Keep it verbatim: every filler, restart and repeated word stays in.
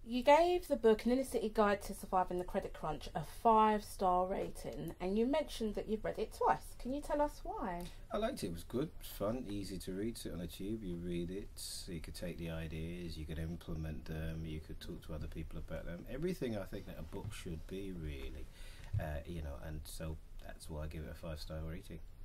you gave the book An Inner City Guide to Surviving the Credit Crunch a five-star rating, and you mentioned that you've read it twice. Can you tell us why? I liked it. It was good, it was fun, easy to read. Sit on a tube, you read it, so you could take the ideas, you could implement them, you could talk to other people about them. Everything I think that a book should be, really. Uh, you know, and so that's why I give it a five-star rating.